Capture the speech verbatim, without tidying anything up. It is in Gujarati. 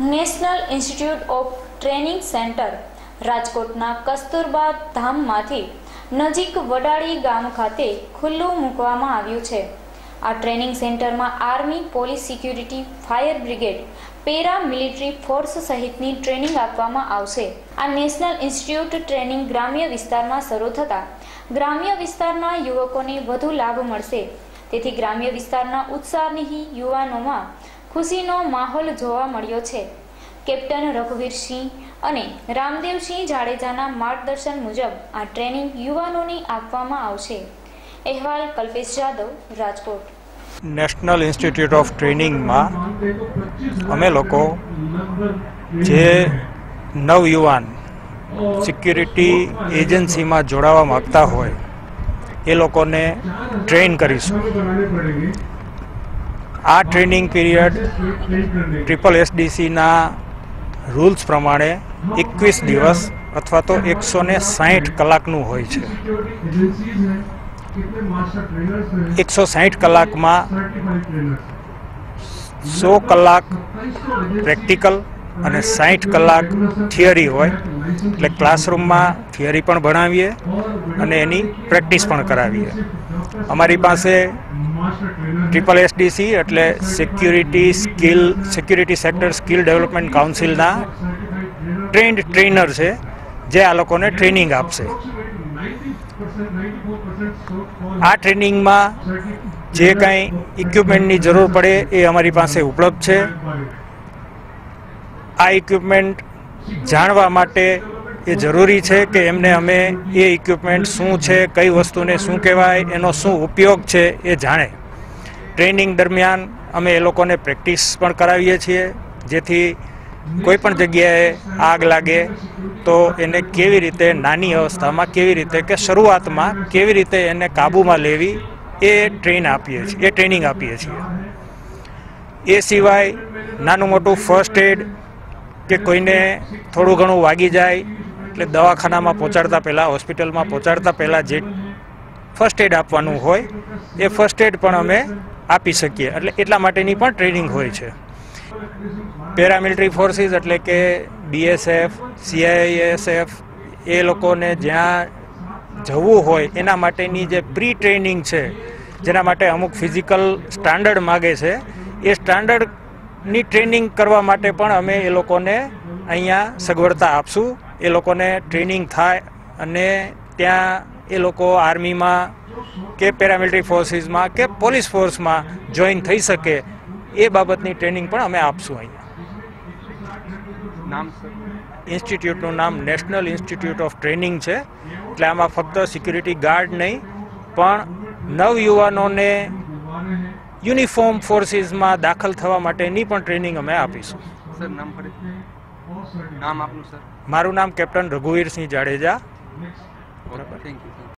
National institute of training centre રાજકોટના કસ્તુરબા ધામમાંથી નજીક વડાળી ગામ ખાતે ખુલ્લું મૂકવામાં આવ્યું છે। આ ટ્રેનિંગ સેન્ટરમાં army, police, security, fire brigade, para military force સહિતની ટ્રેનિંગ આપવામાં આવશે। આ નેશનલ ઇન્સ્ટિટ્યૂટ ટ્રેનિંગ ગ્રામ્ય વિસ્તારમાં શરૂ થતાં ગ્રામ્ય વિસ્તારના યુવકોને વધુ લાભ મળશે। તેથી ગ્રામ્ય વિસ્તારના ઉત્સાહી યુવાનોમાં ખુશીનો માહોલ જોવા મળ્યો છે। કેપ્ટન રઘુવીરસિંહ અને રામદેવસિંહ જાડેજાના માર્ગદર્શન મુજબ આ ટ્રેનિંગ યુવાનોને આપવામાં આવશે। અહેવાલ Kalpesh Jadav, Rajkot. National institute of ટ્રેનિંગમાં અમે લોકો જે નવયુવાન સિક્યુરિટી એજન્સીમાં જોડાવા માગતા હોય એ લોકોને ટ્રેન કરીશું। આ ટ્રેનિંગ પીરિયડ ટ્રિપલ એસડીસીના રૂલ્સ પ્રમાણે એકવીસ દિવસ અથવા તો એકસો ને સાહીઠ કલાકનું હોય છે। એકસો સાહીઠ કલાકમાં સો કલાક પ્રેક્ટિકલ અને સાહીઠ કલાક થિયરી હોય, એટલે ક્લાસરૂમમાં થિયરી પણ ભણાવીએ અને એની પ્રેક્ટિસ પણ કરાવીએ। અમારી પાસે ટ્રિપલ એસડીસી એટલે security skill security sector skill development કાઉન્સિલના ટ્રેન્ડ ટ્રેનર છે, જે આ લોકોને ટ્રેનિંગ આપશે। આ ટ્રેનિંગમાં જે કાંઈ ઇક્વિપમેન્ટની જરૂર પડે એ અમારી પાસે ઉપલબ્ધ છે। આ ઇક્વિપમેન્ટ જાણવા માટે એ જરૂરી છે કે એમને અમે એ ઇક્વિપમેન્ટ શું છે, કઈ વસ્તુને શું કહેવાય, એનો શું ઉપયોગ છે એ જાણે। ટ્રેનિંગ દરમિયાન અમે એ લોકોને પ્રેક્ટિસ પણ કરાવીએ છીએ, જેથી કોઈ પણ જગ્યાએ આગ લાગે તો એને કેવી રીતે નાની અવસ્થામાં કેવી રીતે કે શરૂઆતમાં કેવી રીતે એને કાબૂમાં લેવી એ ટ્રેન આપીએ છીએ એ ટ્રેનિંગ આપીએ છીએ। એ સિવાય નાનું મોટું ફર્સ્ટ એડ કે કોઈને થોડું ઘણું વાગી જાય એટલે દવાખાનામાં પહોંચાડતા પહેલાં, હોસ્પિટલમાં પહોંચાડતા પહેલાં જે ફર્સ્ટ એડ આપવાનું હોય એ ફર્સ્ટ એડ પણ અમે આપી શકીએ, એટલે એટલા માટેની પણ ટ્રેનિંગ હોય છે। પેરામિલિટરી ફોર્સિસ એટલે કે બીએસએફ, સીઆઈએસએફ એ લોકોને જ્યાં જવું હોય એના માટેની જે પ્રી ટ્રેનિંગ છે, જેના માટે અમુક ફિઝિકલ સ્ટાન્ડર્ડ માગે છે, એ સ્ટાન્ડર્ડની ટ્રેનિંગ કરવા માટે પણ અમે એ લોકોને અહીંયા સગવડતા આપશું। એ લોકોને ટ્રેનિંગ થાય અને ત્યાં એ લોકો આર્મીમાં કે પેરામિલિટરી ફોર્સિસમાં કે પોલીસ ફોર્સમાં જોઈન થઈ શકે એ બાબતની ટ્રેનિંગ પણ અમે આપશું। અહીંયા નામ ઇન્સ્ટિટ્યૂટનું નામ નેશનલ ઇન્સ્ટિટ્યૂટ ઓફ ટ્રેનિંગ છે, એટલે આમાં ફક્ત સિક્યુરિટી ગાર્ડ નહીં પણ નવયુવાનોને યુનિફોર્મ ફોર્સિસમાં દાખલ થવા માટેની પણ ટ્રેનિંગ અમે આપીશું। સર નામ ફરી નામ આપનું સર? મારું નામ કેપ્ટન રઘુવીરસિંહ જાડેજા। બરાબર, થેન્ક યુ।